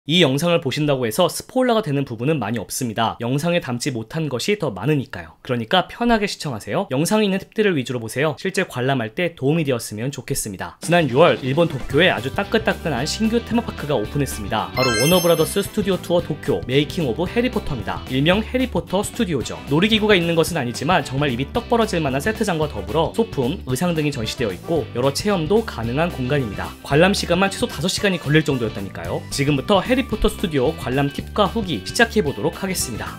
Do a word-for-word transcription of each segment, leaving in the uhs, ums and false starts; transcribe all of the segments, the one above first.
이 영상을 보신다고 해서 스포일러가 되는 부분은 많이 없습니다. 영상에 담지 못한 것이 더 많으니까요. 그러니까 편하게 시청하세요. 영상에 있는 팁들을 위주로 보세요. 실제 관람할 때 도움이 되었으면 좋겠습니다. 지난 유월 일본 도쿄에 아주 따끈따끈한 신규 테마파크가 오픈했습니다. 바로 워너브라더스 스튜디오 투어 도쿄 메이킹 오브 해리포터입니다. 일명 해리포터 스튜디오죠. 놀이기구가 있는 것은 아니지만 정말 입이 떡 벌어질 만한 세트장과 더불어 소품, 의상 등이 전시되어 있고 여러 체험도 가능한 공간입니다. 관람 시간만 최소 다섯 시간이 걸릴 정도였다니까요. 지금부터 해리포터 스튜디오 관람 팁과 후기 시작해보도록 하겠습니다.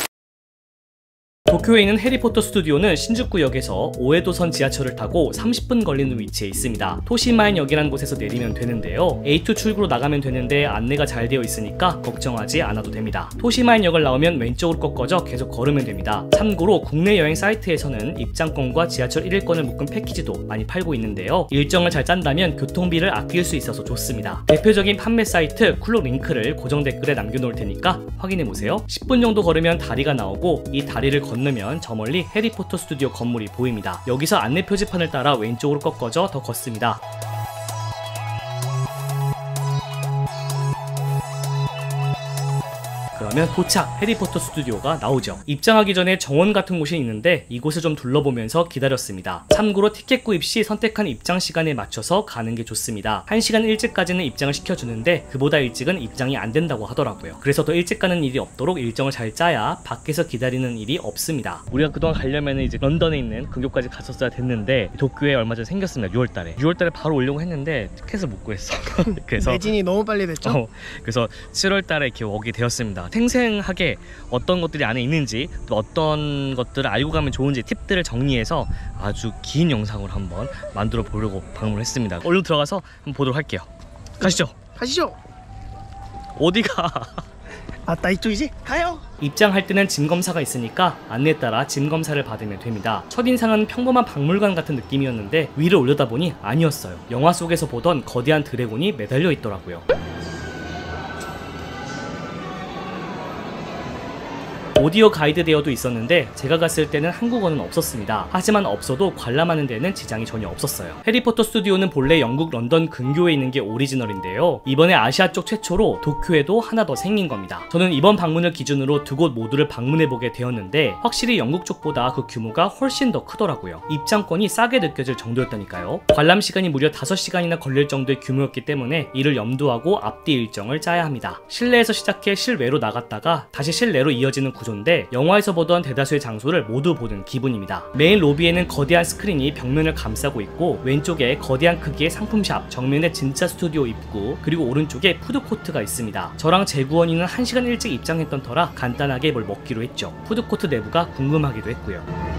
도쿄에 있는 해리포터 스튜디오는 신주쿠역에서 오에도선 지하철을 타고 삼십 분 걸리는 위치에 있습니다. 토시마엔역이라는 곳에서 내리면 되는데요. 에이 투 출구로 나가면 되는데 안내가 잘 되어 있으니까 걱정하지 않아도 됩니다. 토시마엔역을 나오면 왼쪽으로 꺾어져 계속 걸으면 됩니다. 참고로 국내 여행 사이트에서는 입장권과 지하철 일 일권을 묶은 패키지도 많이 팔고 있는데요. 일정을 잘 짠다면 교통비를 아낄 수 있어서 좋습니다. 대표적인 판매 사이트 쿨록 링크를 고정 댓글에 남겨놓을 테니까 확인해보세요. 십 분 정도 걸으면 다리가 나오고 이 다리를 건너면 건너면 저 멀리 해리포터 스튜디오 건물이 보입니다. 여기서 안내 표지판을 따라 왼쪽으로 꺾어져 더 걷습니다. 그러면 도착! 해리포터 스튜디오가 나오죠. 입장하기 전에 정원 같은 곳이 있는데 이곳을 좀 둘러보면서 기다렸습니다. 참고로 티켓 구입 시 선택한 입장 시간에 맞춰서 가는 게 좋습니다. 한 시간 일찍까지는 입장을 시켜주는데 그보다 일찍은 입장이 안 된다고 하더라고요. 그래서 더 일찍 가는 일이 없도록 일정을 잘 짜야 밖에서 기다리는 일이 없습니다. 우리가 그동안 가려면 이제 런던에 있는 근교까지 갔었어야 됐는데 도쿄에 얼마 전에 생겼습니다. 유월달에 유월달에 바로 오려고 했는데 티켓을 못 구했어. 그래서 매진이 너무 빨리 됐죠? 어, 그래서 칠월달에 이렇게 오게 되었습니다. 생생하게 어떤 것들이 안에 있는지 또 어떤 것들을 알고 가면 좋은지 팁들을 정리해서 아주 긴 영상으로 한번 만들어 보려고 방문을 했습니다. 얼른 들어가서 한번 보도록 할게요. 가시죠. 가시죠. 어디가? 아따 이쪽이지? 가요. 입장할 때는 짐 검사가 있으니까 안내에 따라 짐 검사를 받으면 됩니다. 첫인상은 평범한 박물관 같은 느낌이었는데 위를 올려다보니 아니었어요. 영화 속에서 보던 거대한 드래곤이 매달려 있더라고요. 오디오 가이드 대여도 있었는데 제가 갔을 때는 한국어는 없었습니다. 하지만 없어도 관람하는 데는 지장이 전혀 없었어요. 해리포터 스튜디오는 본래 영국 런던 근교에 있는 게 오리지널인데요. 이번에 아시아 쪽 최초로 도쿄에도 하나 더 생긴 겁니다. 저는 이번 방문을 기준으로 두 곳 모두를 방문해보게 되었는데 확실히 영국 쪽보다 그 규모가 훨씬 더 크더라고요. 입장권이 싸게 느껴질 정도였다니까요. 관람 시간이 무려 다섯 시간이나 걸릴 정도의 규모였기 때문에 이를 염두하고 앞뒤 일정을 짜야 합니다. 실내에서 시작해 실외로 나갔다가 다시 실내로 이어지는 구조 인데 영화에서 보던 대다수의 장소를 모두 보는 기분입니다. 메인 로비에는 거대한 스크린이 벽면을 감싸고 있고 왼쪽에 거대한 크기의 상품샵, 정면에 진짜 스튜디오 입구, 그리고 오른쪽에 푸드코트가 있습니다. 저랑 재구원이는 한 시간 일찍 입장했던 터라 간단하게 뭘 먹기로 했죠. 푸드코트 내부가 궁금하기도 했고요.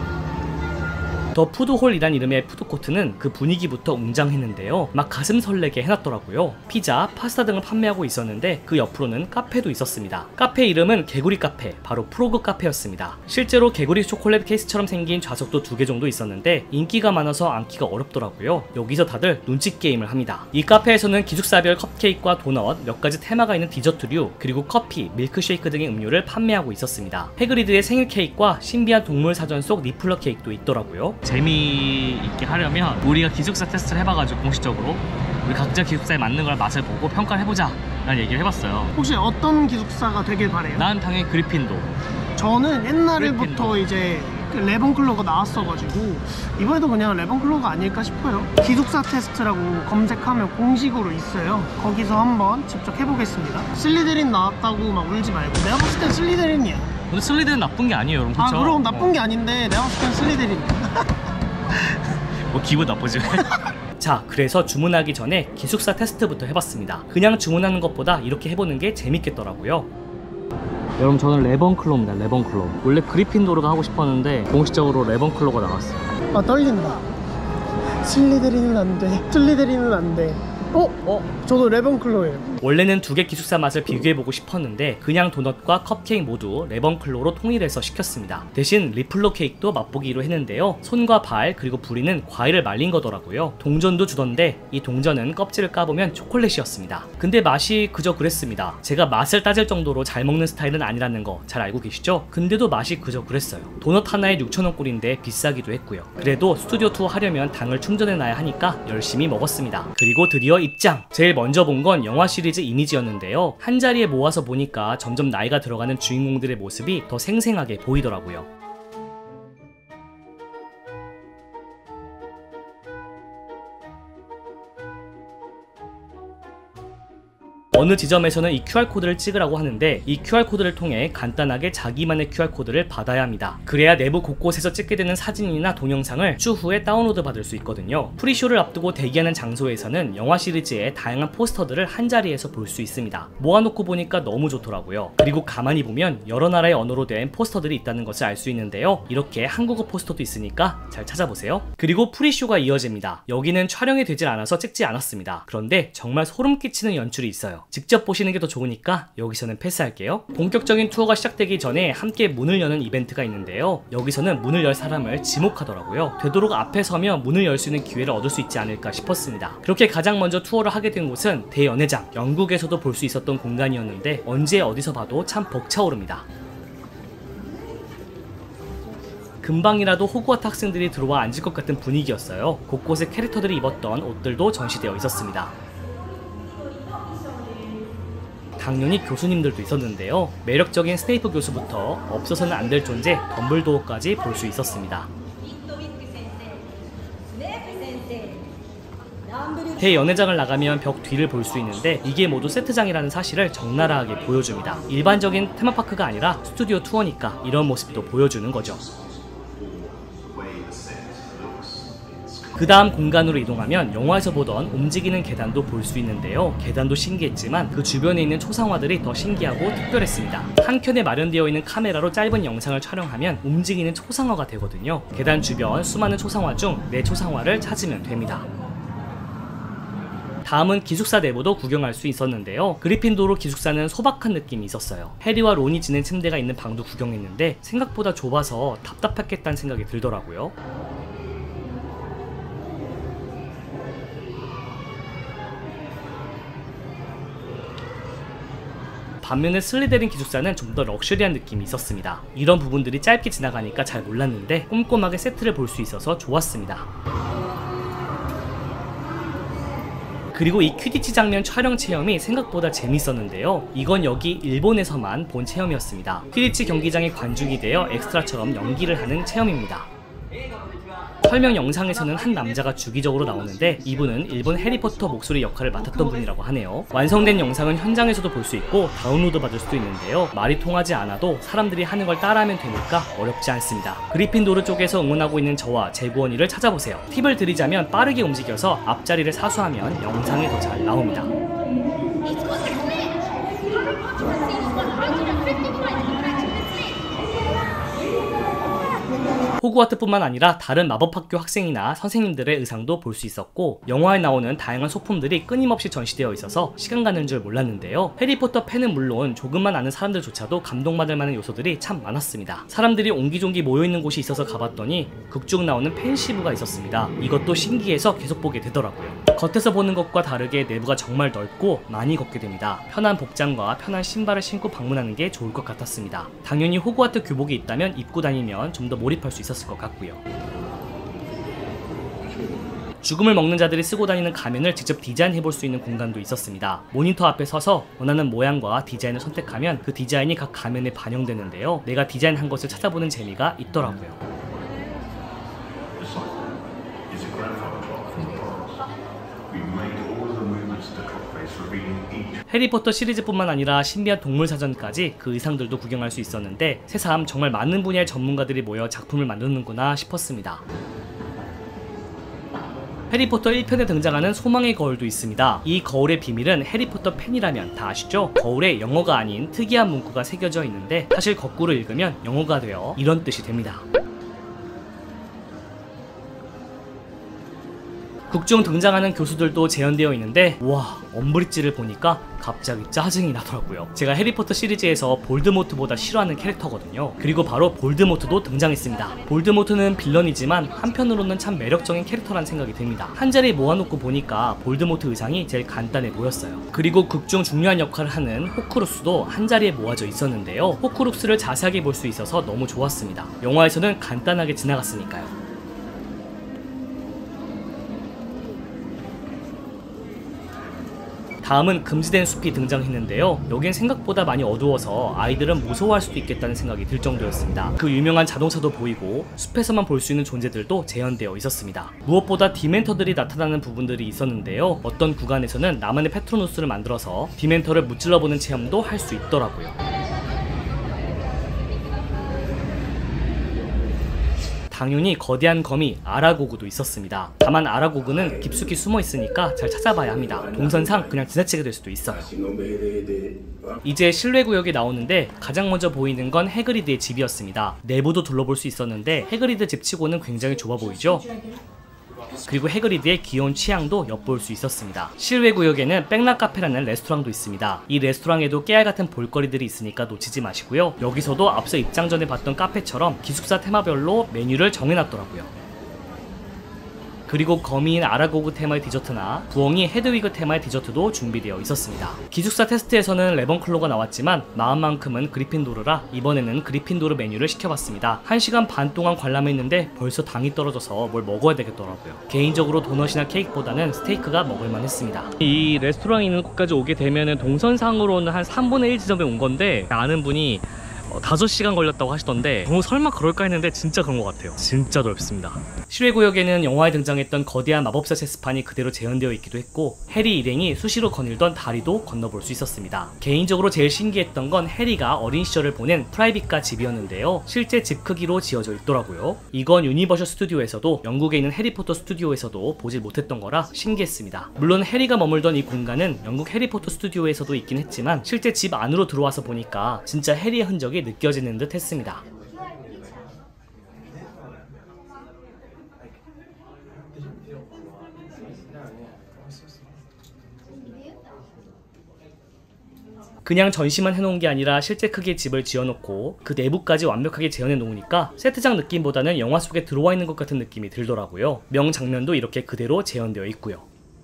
더 푸드홀이란 이름의 푸드코트는 그 분위기부터 웅장했는데요. 막 가슴 설레게 해놨더라고요. 피자, 파스타 등을 판매하고 있었는데 그 옆으로는 카페도 있었습니다. 카페 이름은 개구리 카페, 바로 프로그 카페였습니다. 실제로 개구리 초콜릿 케이스처럼 생긴 좌석도 두 개 정도 있었는데 인기가 많아서 앉기가 어렵더라고요. 여기서 다들 눈치 게임을 합니다. 이 카페에서는 기숙사별 컵케이크와 도넛, 몇 가지 테마가 있는 디저트류, 그리고 커피, 밀크쉐이크 등의 음료를 판매하고 있었습니다. 해그리드의 생일 케이크와 신비한 동물 사전 속 니플러 케이크도 있더라고요. 재미있게 하려면 우리가 기숙사 테스트를 해봐가지고 공식적으로 우리 각자 기숙사에 맞는 걸 맛을 보고 평가를 해보자 라는 얘기를 해봤어요. 혹시 어떤 기숙사가 되길 바래요? 난 당연히 그리핀도. 저는 옛날부터 그리핀도. 이제 레번클로가 나왔어가지고 이번에도 그냥 레번클로가 아닐까 싶어요. 기숙사 테스트라고 검색하면 공식으로 있어요. 거기서 한번 직접 해보겠습니다. 슬리데린 나왔다고 막 울지 말고. 내가 봤을 땐 슬리데린이야. 근데 슬리드는 나쁜 게 아니에요, 여러분. 그쵸? 아 그럼 나쁜 어. 게 아닌데 내가 봤을 땐 슬리데린이야. 뭐 기분 나쁘지. 자, 그래서 주문하기 전에 기숙사 테스트부터 해봤습니다. 그냥 주문하는 것보다 이렇게 해보는 게 재밌겠더라고요. 여러분, 저는 레번클로입니다. 레번클로. 원래 그리핀도르가 하고 싶었는데 공식적으로 레번클로가 나왔어요. 아 떨린다. 슬리데린은 안돼. 슬리데린은 안돼. 어? 어? 저도 레번클로예요. 원래는 두 개 기숙사 맛을 비교해보고 싶었는데 그냥 도넛과 컵케이크 모두 레번클로로 통일해서 시켰습니다. 대신 리플로 케이크도 맛보기로 했는데요. 손과 발 그리고 부리는 과일을 말린 거더라고요. 동전도 주던데 이 동전은 껍질을 까보면 초콜릿이었습니다. 근데 맛이 그저 그랬습니다. 제가 맛을 따질 정도로 잘 먹는 스타일은 아니라는 거 잘 알고 계시죠? 근데도 맛이 그저 그랬어요. 도넛 하나에 육천 원 꼴인데 비싸기도 했고요. 그래도 스튜디오 투어 하려면 당을 충전해놔야 하니까 열심히 먹었습니다. 그리고 드디어 드디어 입장! 제일 먼저 본 건 영화 시리즈 이미지였는데요. 한자리에 모아서 보니까 점점 나이가 들어가는 주인공들의 모습이 더 생생하게 보이더라고요. 어느 지점에서는 이 큐알코드를 찍으라고 하는데 이 큐알코드를 통해 간단하게 자기만의 큐알코드를 받아야 합니다. 그래야 내부 곳곳에서 찍게 되는 사진이나 동영상을 추후에 다운로드 받을 수 있거든요. 프리쇼를 앞두고 대기하는 장소에서는 영화 시리즈의 다양한 포스터들을 한자리에서 볼 수 있습니다. 모아놓고 보니까 너무 좋더라고요. 그리고 가만히 보면 여러 나라의 언어로 된 포스터들이 있다는 것을 알 수 있는데요. 이렇게 한국어 포스터도 있으니까 잘 찾아보세요. 그리고 프리쇼가 이어집니다. 여기는 촬영이 되질 않아서 찍지 않았습니다. 그런데 정말 소름 끼치는 연출이 있어요. 직접 보시는 게 더 좋으니까 여기서는 패스할게요. 본격적인 투어가 시작되기 전에 함께 문을 여는 이벤트가 있는데요. 여기서는 문을 열 사람을 지목하더라고요. 되도록 앞에 서면 문을 열 수 있는 기회를 얻을 수 있지 않을까 싶었습니다. 그렇게 가장 먼저 투어를 하게 된 곳은 대연회장, 영국에서도 볼 수 있었던 공간이었는데 언제 어디서 봐도 참 벅차오릅니다. 금방이라도 호그와트 학생들이 들어와 앉을 것 같은 분위기였어요. 곳곳에 캐릭터들이 입었던 옷들도 전시되어 있었습니다. 당연히 교수님들도 있었는데요. 매력적인 스네이프 교수부터 없어서는 안 될 존재 덤블도어까지 볼 수 있었습니다. 대연회장을 나가면 벽 뒤를 볼 수 있는데 이게 모두 세트장이라는 사실을 적나라하게 보여줍니다. 일반적인 테마파크가 아니라 스튜디오 투어니까 이런 모습도 보여주는 거죠. 그 다음 공간으로 이동하면 영화에서 보던 움직이는 계단도 볼 수 있는데요. 계단도 신기했지만 그 주변에 있는 초상화들이 더 신기하고 특별했습니다. 한 켠에 마련되어 있는 카메라로 짧은 영상을 촬영하면 움직이는 초상화가 되거든요. 계단 주변 수많은 초상화 중 내 초상화를 찾으면 됩니다. 다음은 기숙사 내부도 구경할 수 있었는데요. 그리핀도르 기숙사는 소박한 느낌이 있었어요. 해리와 론이 지낸 침대가 있는 방도 구경했는데 생각보다 좁아서 답답했겠다는 생각이 들더라고요. 반면에 슬리데린 기숙사는 좀 더 럭셔리한 느낌이 있었습니다. 이런 부분들이 짧게 지나가니까 잘 몰랐는데 꼼꼼하게 세트를 볼 수 있어서 좋았습니다. 그리고 이 퀴디치 장면 촬영 체험이 생각보다 재밌었는데요. 이건 여기 일본에서만 본 체험이었습니다. 퀴디치 경기장에 관중이 되어 엑스트라처럼 연기를 하는 체험입니다. 설명 영상에서는 한 남자가 주기적으로 나오는데 이분은 일본 해리포터 목소리 역할을 맡았던 분이라고 하네요. 완성된 영상은 현장에서도 볼 수 있고 다운로드 받을 수도 있는데요. 말이 통하지 않아도 사람들이 하는 걸 따라하면 되니까 어렵지 않습니다. 그리핀도르 쪽에서 응원하고 있는 저와 재구원이를 찾아보세요. 팁을 드리자면 빠르게 움직여서 앞자리를 사수하면 영상이 더 잘 나옵니다. 호그와트뿐만 아니라 다른 마법학교 학생이나 선생님들의 의상도 볼 수 있었고 영화에 나오는 다양한 소품들이 끊임없이 전시되어 있어서 시간 가는 줄 몰랐는데요. 해리포터 팬은 물론 조금만 아는 사람들조차도 감동받을 만한 요소들이 참 많았습니다. 사람들이 옹기종기 모여있는 곳이 있어서 가봤더니 극 중 나오는 팬시브가 있었습니다. 이것도 신기해서 계속 보게 되더라고요. 겉에서 보는 것과 다르게 내부가 정말 넓고 많이 걷게 됩니다. 편한 복장과 편한 신발을 신고 방문하는 게 좋을 것 같았습니다. 당연히 호그와트 교복이 있다면 입고 다니면 좀 더 몰입할 수 있었을 것 같고요. 죽음을 먹는 자들이 쓰고 다니는 가면을 직접 디자인해볼 수 있는 공간도 있었습니다. 모니터 앞에 서서 원하는 모양과 디자인을 선택하면 그 디자인이 각 가면에 반영되는데요. 내가 디자인한 것을 찾아보는 재미가 있더라고요. 해리포터 시리즈뿐만 아니라 신비한 동물사전까지 그 의상들도 구경할 수 있었는데 새삼 정말 많은 분야의 전문가들이 모여 작품을 만드는구나 싶었습니다. 해리포터 일 편에 등장하는 소망의 거울도 있습니다. 이 거울의 비밀은 해리포터 팬이라면 다 아시죠? 거울에 영어가 아닌 특이한 문구가 새겨져 있는데 사실 거꾸로 읽으면 영어가 되어 이런 뜻이 됩니다. 극중 등장하는 교수들도 재현되어 있는데 와, 엄브리지를 보니까 갑자기 짜증이 나더라고요. 제가 해리포터 시리즈에서 볼드모트보다 싫어하는 캐릭터거든요. 그리고 바로 볼드모트도 등장했습니다. 볼드모트는 빌런이지만 한편으로는 참 매력적인 캐릭터란 생각이 듭니다. 한자리에 모아놓고 보니까 볼드모트 의상이 제일 간단해 보였어요. 그리고 극중 중요한 역할을 하는 호크룩스도 한자리에 모아져 있었는데요. 호크룩스를 자세하게 볼 수 있어서 너무 좋았습니다. 영화에서는 간단하게 지나갔으니까요. 다음은 금지된 숲이 등장했는데요. 여긴 생각보다 많이 어두워서 아이들은 무서워할 수도 있겠다는 생각이 들 정도였습니다. 그 유명한 자동차도 보이고 숲에서만 볼 수 있는 존재들도 재현되어 있었습니다. 무엇보다 디멘터들이 나타나는 부분들이 있었는데요. 어떤 구간에서는 나만의 페트로누스를 만들어서 디멘터를 무찔러보는 체험도 할 수 있더라고요. 당연히 거대한 거미 아라고그도 있었습니다. 다만 아라고그는 깊숙이 숨어 있으니까 잘 찾아봐야 합니다. 동선상 그냥 지나치게 될 수도 있어요. 이제 실내 구역에 나오는데 가장 먼저 보이는 건 해그리드의 집이었습니다. 내부도 둘러볼 수 있었는데 해그리드 집치고는 굉장히 좁아 보이죠? 그리고 해그리드의 귀여운 취향도 엿볼 수 있었습니다. 실외 구역에는 백락 카페라는 레스토랑도 있습니다. 이 레스토랑에도 깨알같은 볼거리들이 있으니까 놓치지 마시고요. 여기서도 앞서 입장 전에 봤던 카페처럼 기숙사 테마별로 메뉴를 정해놨더라고요. 그리고 거미인 아라고그 테마의 디저트나 부엉이 헤드위그 테마의 디저트도 준비되어 있었습니다. 기숙사 테스트에서는 레번클로가 나왔지만 마음만큼은 그리핀도르라 이번에는 그리핀도르 메뉴를 시켜봤습니다. 한 시간 반 동안 관람했는데 벌써 당이 떨어져서 뭘 먹어야 되겠더라고요. 개인적으로 도넛이나 케이크보다는 스테이크가 먹을만 했습니다. 이 레스토랑에 있는 곳까지 오게 되면 동선상으로는 한 삼분의 일 지점에 온 건데 아는 분이 다섯 시간 걸렸다고 하시던데 뭐 설마 그럴까 했는데 진짜 그런 것 같아요. 진짜 넓습니다. 실외 구역에는 영화에 등장했던 거대한 마법사 체스판이 그대로 재현되어 있기도 했고 해리 일행이 수시로 거닐던 다리도 건너볼 수 있었습니다. 개인적으로 제일 신기했던 건 해리가 어린 시절을 보낸 프라이빗가 집이었는데요. 실제 집 크기로 지어져 있더라고요. 이건 유니버셜 스튜디오에서도 영국에 있는 해리포터 스튜디오에서도 보질 못했던 거라 신기했습니다. 물론 해리가 머물던 이 공간은 영국 해리포터 스튜디오에서도 있긴 했지만 실제 집 안으로 들어와서 보니까 진짜 해리의 흔적이 느껴지는 듯 했습니다. 그냥 전시만 해놓은 게 아니라 실제 크기의 집을 지어놓고 그 내부까지 완벽하게 재현해 놓으니까 세트장 느낌보다는 영화 속에 들어와 있는 것 같은 느낌이 들더라고요. 명장면도 이렇게 그대로 재현되어 있고요.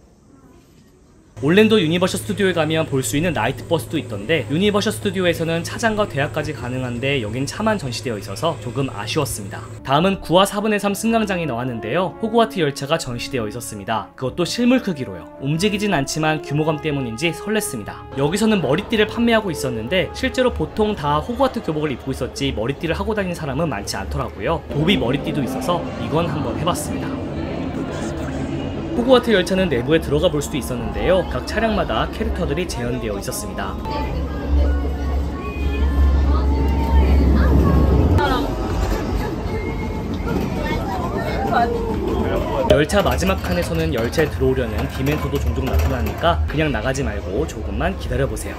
올랜도 유니버셜 스튜디오에 가면 볼 수 있는 나이트 버스도 있던데 유니버셜 스튜디오에서는 차장과 대화까지 가능한데 여긴 차만 전시되어 있어서 조금 아쉬웠습니다. 다음은 구와 사분의 삼 승강장이 나왔는데요. 호그와트 열차가 전시되어 있었습니다. 그것도 실물 크기로요. 움직이진 않지만 규모감 때문인지 설렜습니다. 여기서는 머리띠를 판매하고 있었는데 실제로 보통 다 호그와트 교복을 입고 있었지 머리띠를 하고 다니는 사람은 많지 않더라고요. 도비 머리띠도 있어서 이건 한번 해봤습니다. 호그와트 열차는 내부에 들어가 볼 수도 있었는데요. 각 차량마다 캐릭터들이 재현되어 있었습니다. 열차 마지막 칸에서는 열차에 들어오려는 디멘토도 종종 나타나니까 그냥 나가지 말고 조금만 기다려보세요.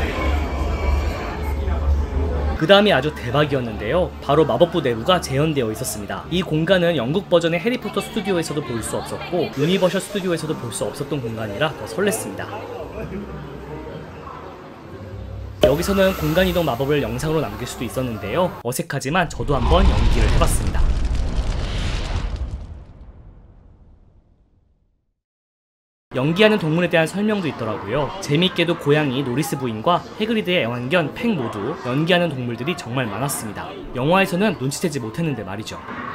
그 다음이 아주 대박이었는데요. 바로 마법부 내부가 재현되어 있었습니다. 이 공간은 영국 버전의 해리포터 스튜디오에서도 볼 수 없었고 유니버셜 스튜디오에서도 볼 수 없었던 공간이라 더 설렜습니다. 여기서는 공간이동 마법을 영상으로 남길 수도 있었는데요. 어색하지만 저도 한번 연기를 해봤습니다. 연기하는 동물에 대한 설명도 있더라고요. 재미있게도 고양이 노리스 부인과 해그리드의 애완견 팽 모두 연기하는 동물들이 정말 많았습니다. 영화에서는 눈치채지 못했는데 말이죠.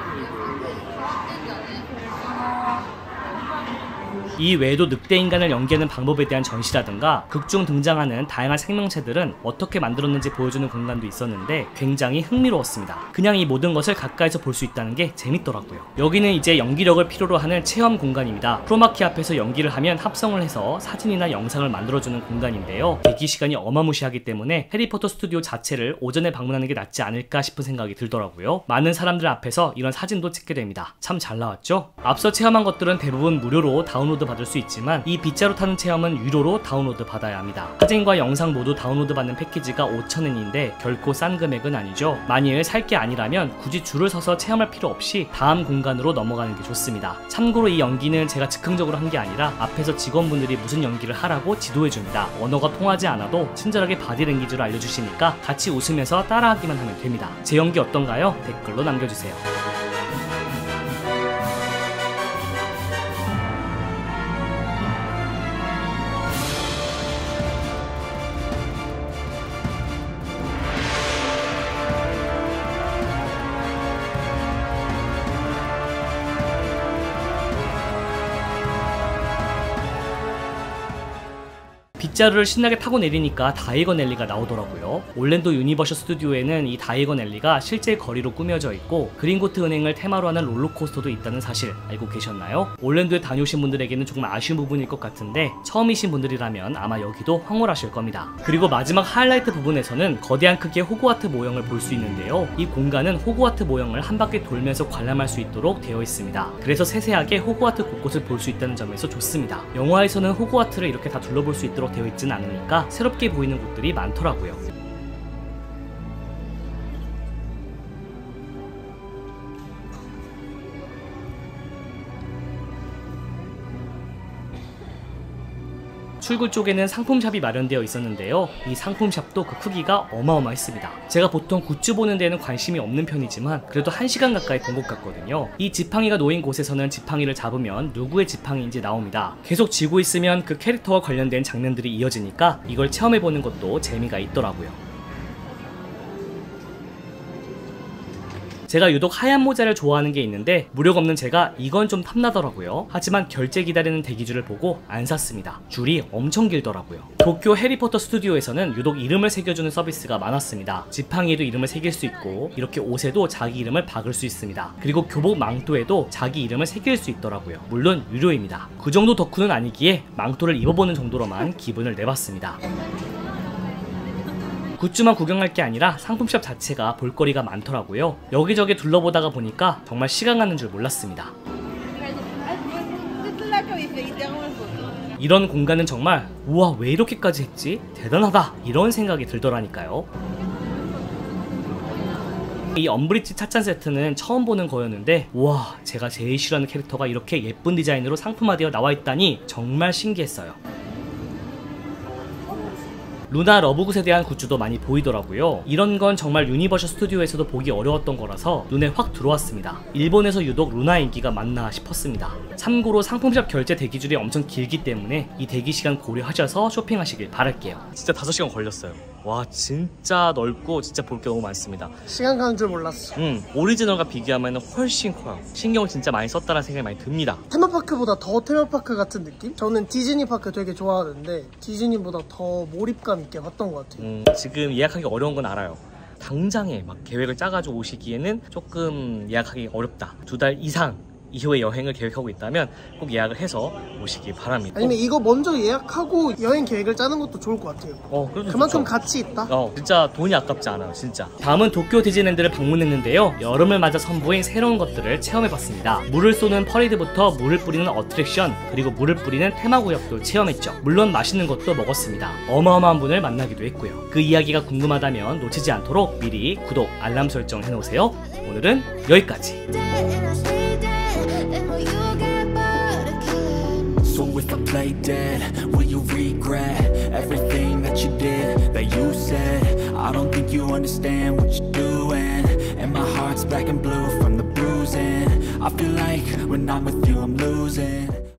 이 외에도 늑대인간을 연기하는 방법에 대한 전시라든가 극중 등장하는 다양한 생명체들은 어떻게 만들었는지 보여주는 공간도 있었는데 굉장히 흥미로웠습니다. 그냥 이 모든 것을 가까이서 볼 수 있다는 게 재밌더라고요. 여기는 이제 연기력을 필요로 하는 체험 공간입니다. 크로마키 앞에서 연기를 하면 합성을 해서 사진이나 영상을 만들어주는 공간인데요. 대기 시간이 어마무시하기 때문에 해리포터 스튜디오 자체를 오전에 방문하는 게 낫지 않을까 싶은 생각이 들더라고요. 많은 사람들 앞에서 이런 사진도 찍게 됩니다. 참 잘 나왔죠? 앞서 체험한 것들은 대부분 무료로 다운로드 받을 수 있지만 이 빗자루 타는 체험은 유료로 다운로드 받아야 합니다. 사진과 영상 모두 다운로드 받는 패키지가 오천 엔인데 결코 싼 금액은 아니죠. 만일 살 게 아니라면 굳이 줄을 서서 체험할 필요 없이 다음 공간으로 넘어가는 게 좋습니다. 참고로 이 연기는 제가 즉흥적으로 한 게 아니라 앞에서 직원분들이 무슨 연기를 하라고 지도해줍니다. 언어가 통하지 않아도 친절하게 바디랭귀지로 알려주시니까 같이 웃으면서 따라하기만 하면 됩니다. 제 연기 어떤가요? 댓글로 남겨주세요. 빗자루를 신나게 타고 내리니까 다이건 앨리가 나오더라고요. 올랜도 유니버셜 스튜디오에는 이 다이건 앨리가 실제 거리로 꾸며져 있고 그린고트 은행을 테마로 하는 롤러코스터도 있다는 사실 알고 계셨나요? 올랜도에 다녀오신 분들에게는 조금 아쉬운 부분일 것 같은데 처음이신 분들이라면 아마 여기도 황홀하실 겁니다. 그리고 마지막 하이라이트 부분에서는 거대한 크기의 호그와트 모형을 볼 수 있는데요. 이 공간은 호그와트 모형을 한 바퀴 돌면서 관람할 수 있도록 되어 있습니다. 그래서 세세하게 호그와트 곳곳을 볼 수 있다는 점에서 좋습니다. 영화에서는 호그와트를 이렇게 다 둘러볼 수 있도록 되어 있지는 않으니까 새롭게 보이는 곳들이 많더라고요. 출구 쪽에는 상품샵이 마련되어 있었는데요. 이 상품샵도 그 크기가 어마어마했습니다. 제가 보통 굿즈 보는 데는 관심이 없는 편이지만 그래도 한 시간 가까이 본 것 같거든요. 이 지팡이가 놓인 곳에서는 지팡이를 잡으면 누구의 지팡이인지 나옵니다. 계속 쥐고 있으면 그 캐릭터와 관련된 장면들이 이어지니까 이걸 체험해보는 것도 재미가 있더라고요. 제가 유독 하얀 모자를 좋아하는 게 있는데 무력 없는 제가 이건 좀 탐나더라고요. 하지만 결제 기다리는 대기줄을 보고 안 샀습니다. 줄이 엄청 길더라고요. 도쿄 해리포터 스튜디오에서는 유독 이름을 새겨주는 서비스가 많았습니다. 지팡이에도 이름을 새길 수 있고 이렇게 옷에도 자기 이름을 박을 수 있습니다. 그리고 교복 망토에도 자기 이름을 새길 수 있더라고요. 물론 유료입니다. 그 정도 덕후는 아니기에 망토를 입어보는 정도로만 기분을 내봤습니다. 굿즈만 구경할 게 아니라 상품샵 자체가 볼거리가 많더라고요. 여기저기 둘러보다가 보니까 정말 시간 가는 줄 몰랐습니다. 이런 공간은 정말 우와 왜 이렇게까지 했지? 대단하다 이런 생각이 들더라니까요. 이 엄브리지 찻잔 세트는 처음 보는 거였는데 우와 제가 제일 싫어하는 캐릭터가 이렇게 예쁜 디자인으로 상품화되어 나와있다니 정말 신기했어요. 루나 러브굿에 대한 굿즈도 많이 보이더라고요. 이런 건 정말 유니버셜 스튜디오에서도 보기 어려웠던 거라서 눈에 확 들어왔습니다. 일본에서 유독 루나 인기가 많나 싶었습니다. 참고로 상품샵 결제 대기줄이 엄청 길기 때문에 이 대기시간 고려하셔서 쇼핑하시길 바랄게요. 진짜 다섯 시간 걸렸어요. 와 진짜 넓고 진짜 볼 게 너무 많습니다. 시간 가는 줄 몰랐어. 음 오리지널과 비교하면 훨씬 커요. 신경을 진짜 많이 썼다는 생각이 많이 듭니다. 테마파크보다 더 테마파크 같은 느낌? 저는 디즈니파크 되게 좋아하는데 디즈니보다 더 몰입감 있게 봤던 것 같아요. 음, 지금 예약하기 어려운 건 알아요. 당장에 막 계획을 짜가지고 오시기에는 조금 예약하기 어렵다. 두 달 이상 이후에 여행을 계획하고 있다면 꼭 예약을 해서 오시기 바랍니다. 아니면 이거 먼저 예약하고 여행 계획을 짜는 것도 좋을 것 같아요. 어, 그만큼 좋죠. 가치 있다. 어, 진짜 돈이 아깝지 않아요, 진짜. 다음은 도쿄 디즈니랜드를 방문했는데요. 여름을 맞아 선보인 새로운 것들을 체험해봤습니다. 물을 쏘는 퍼레이드부터 물을 뿌리는 어트랙션, 그리고 물을 뿌리는 테마구역도 체험했죠. 물론 맛있는 것도 먹었습니다. 어마어마한 분을 만나기도 했고요. 그 이야기가 궁금하다면 놓치지 않도록 미리 구독, 알람 설정 해놓으세요. 오늘은 여기까지. So if I play dead, will you regret everything that you did, that you said? I don't think you understand what you're doing, and my heart's black and blue from the bruising. I feel like when I'm with you I'm losing.